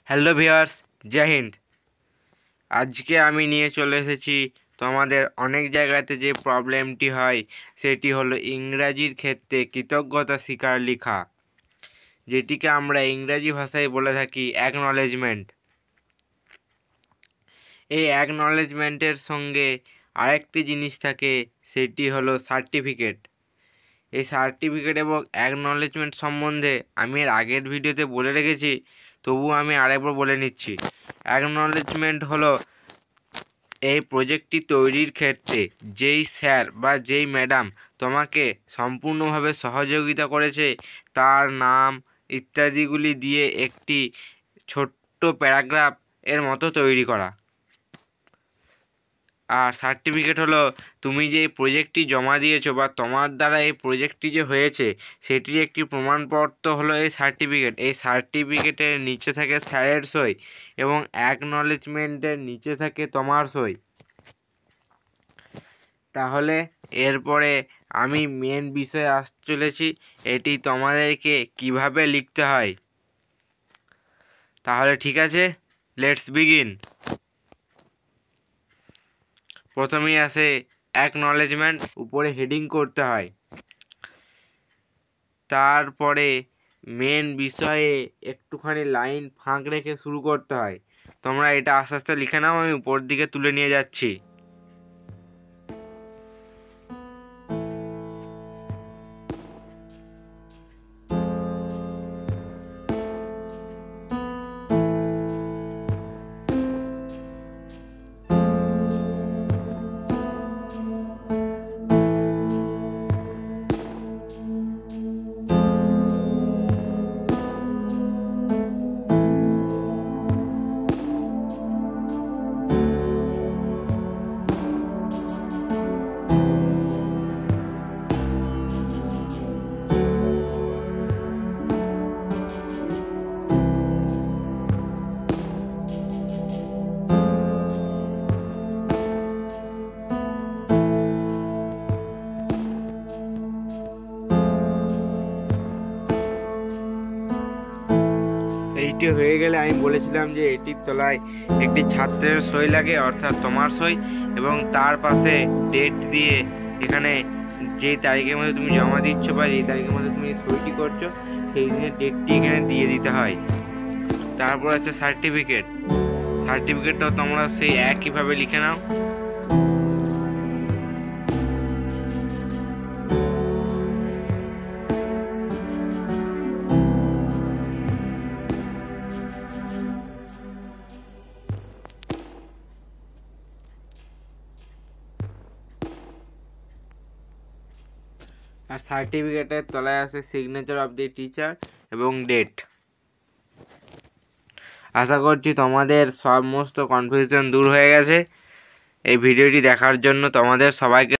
Hello viewers, জয় হিন্দ। আজকে আমি নিয়ে চলে এসেছি তোমাদের অনেক জায়গাতে যে প্রবলেমটি হয় সেটি হলো ইংরাজির ক্ষেত্রে কৃতজ্ঞতা স্বীকার লেখা, যেটিকে আমরা ইংরাজি ভাষায় বলে থাকি অ্যাকনলেজমেন্ট। এই অ্যাকনলেজমেন্টের সঙ্গে আরেকটি জিনিস থাকে, সেটি হলো সার্টিফিকেট। এই সার্টিফিকেট এবং অ্যাকনলেজমেন্ট সম্বন্ধে আমি এর আগের ভিডিওতে বলে রেখেছি, তবুও আমি আরেকবার বলে নিচ্ছি। অ্যাকনলেজমেন্ট হলো এই প্রজেক্টটি তৈরির ক্ষেত্রে যেই স্যার বা যেই ম্যাডাম তোমাকে সম্পূর্ণভাবে সহযোগিতা করেছে তার নাম ইত্যাদিগুলি দিয়ে একটি ছোট্ট প্যারাগ্রাফ এর মতো তৈরি করা। আর সার্টিফিকেট হলো তুমি যে প্রজেক্টটি জমা দিয়েছো বা তোমার দ্বারা এই প্রজেক্টটি যে হয়েছে সেটির একটি প্রমাণপত্র হলো এই সার্টিফিকেট। এই সার্টিফিকেটের নিচে থাকে স্যারের সই এবং অ্যাকনলেজমেন্টের নিচে থাকে তোমার সই। তাহলে এরপরে আমি মেন বিষয়ে আসতে চলেছি, এটি তোমাদেরকে কিভাবে লিখতে হয়। তাহলে ঠিক আছে, লেটস বিগিন। প্রথমেই আসে অ্যাকনলেজমেন্ট, উপরে হেডিং করতে হয়। তারপরে মেন বিষয়ে একটুখানি লাইন ফাঁক রেখে শুরু করতে হয়। তোমরা এটা আস্তে আস্তে লিখে নাও, আমি উপর দিকে তুলে নিয়ে যাচ্ছি। এইটি হয়ে গেলে আমি বলেছিলাম যে এটির তলায় একটি ছাত্রের সই লাগে, অর্থাৎ তোমার সই, এবং তার পাশে ডেট দিয়ে এখানে যেই তারিখের মধ্যে তুমি জমা দিচ্ছ বা যেই তারিখের মধ্যে তুমি সইটি করছো সেই দিনের ডেটটি এখানে দিয়ে দিতে হয়। তারপর আছে সার্টিফিকেট। সার্টিফিকেটটাও তোমরা সেই একইভাবে লিখে নাও। আর সার্টিফিকেটের তলায় আছে সিগনেচার অফ দি টিচার এবং ডেট। আশা করছি তোমাদের সমস্ত কনফিউশন দূর হয়ে গেছে। এই ভিডিওটি দেখার জন্য তোমাদের সবাইকে